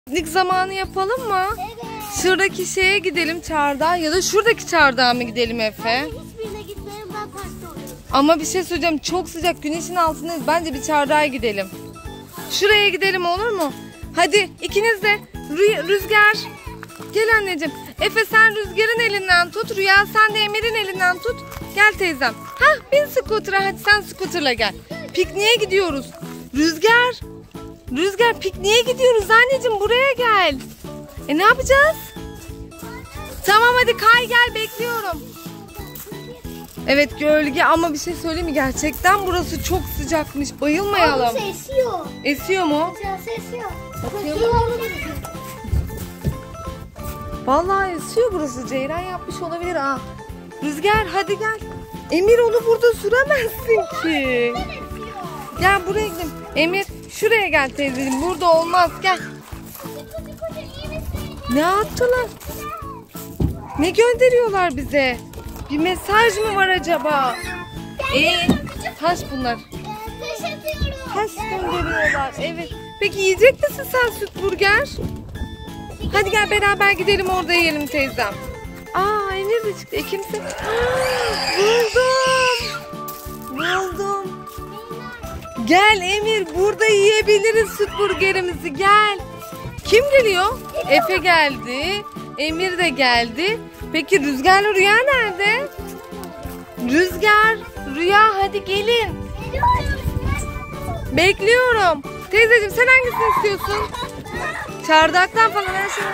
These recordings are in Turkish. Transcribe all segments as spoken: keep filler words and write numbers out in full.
Piknik zamanı yapalım mı? Evet. Şuradaki şeye gidelim, çardağa, ya da şuradaki çardağa mı gidelim Efe? Ben hiçbirine gitmeyin, ben parkta oluyorum. Ama bir şey söyleyeceğim, çok sıcak, güneşin altındayız. Bence bir çardağa gidelim. Şuraya gidelim, olur mu? Hadi ikiniz de Rü Rüzgar. Gel anneciğim. Efe sen Rüzgar'ın elinden tut. Rüya sen de Emir'in elinden tut. Gel teyzem. Hah, bin scooter'a, hadi sen scooter'la gel. Pikniğe gidiyoruz. Rüzgar. Rüzgar pikniğe gidiyoruz anneciğim, buraya gel. E ne yapacağız? Tamam hadi kay gel, bekliyorum. Evet gölge, ama bir şey söyleyeyim mi? Gerçekten burası çok sıcakmış. Bayılmayalım. Burası esiyor. Esiyor mu? Burası esiyor. Bakayım. Vallahi esiyor burası. Ceyran yapmış olabilir ha. Rüzgar hadi gel. Emir onu burada süremezsin ki. Gel buraya gidelim. Emir şuraya gel teyzeciğim. Burada olmaz, gel. Ne yaptılar? Ne gönderiyorlar bize? Bir mesaj mı var acaba? Ee, taş bunlar. Taş gönderiyorlar. Evet. Peki yiyecek misin sen süt burger? Hadi gel beraber gidelim, orada yiyelim teyzem. Aa Emir de çıktı. E kimse? Buldum. Buldum. Gel Emir, burada yiyebiliriz süt burgerimizi, gel. Kim geliyor? Efe geldi. Emir de geldi. Peki Rüzgar'la Rüya nerede? Rüzgar, Rüya hadi gelin. Bekliyorum. Teyzeciğim sen hangisini istiyorsun? Çardaktan falan her şey.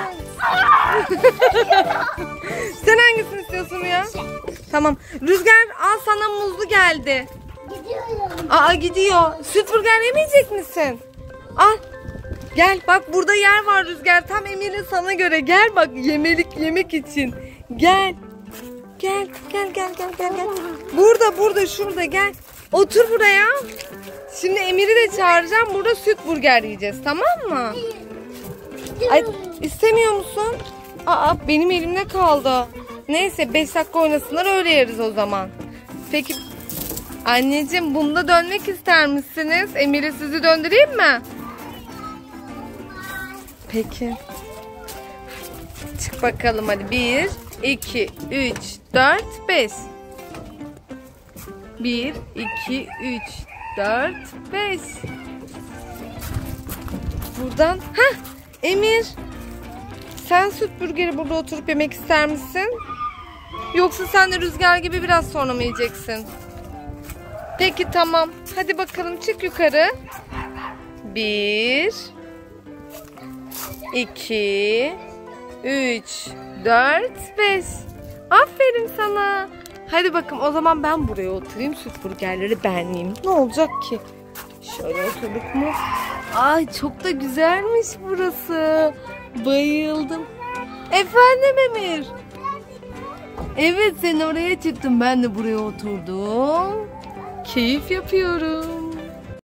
Sen hangisini istiyorsun Rüya? Tamam. Rüzgar al sana muzlu geldi. Gidiyorum. Aa gidiyor. Süt burger yemeyecek misin? Al. Gel bak, burada yer var Rüzgar. Tam Emir'in sana göre. Gel bak, yemelik yemek için. Gel. Gel gel gel gel gel. gel. Burada burada şurada gel. Otur buraya. Şimdi Emir'i de çağıracağım. Burada süt burger yiyeceğiz, tamam mı? Ay, istemiyor musun? Aa benim elimde kaldı. Neyse beş dakika oynasınlar, öyle yeriz o zaman. Peki anneciğim, bunda dönmek ister misiniz? Emir'i sizi döndüreyim mi? Peki. Çık bakalım hadi. Bir, iki, üç, dört, beş. Bir, iki, üç, dört, beş. Buradan. Heh, Emir. Sen süt burgeri burada oturup yemek ister misin? Yoksa sen de Rüzgar gibi biraz sonra mı yiyeceksin? Peki tamam. Hadi bakalım, çık yukarı. Bir, iki, üç, dört, beş. Aferin sana. Hadi bakalım, o zaman ben buraya oturayım, süt burgerleri ben yiyeyim. Ne olacak ki? Şöyle oturduk mu? Ay çok da güzelmiş burası. Bayıldım. Efendim Emir? Evet, sen oraya çıktın, ben de buraya oturdum. Keyif yapıyorum.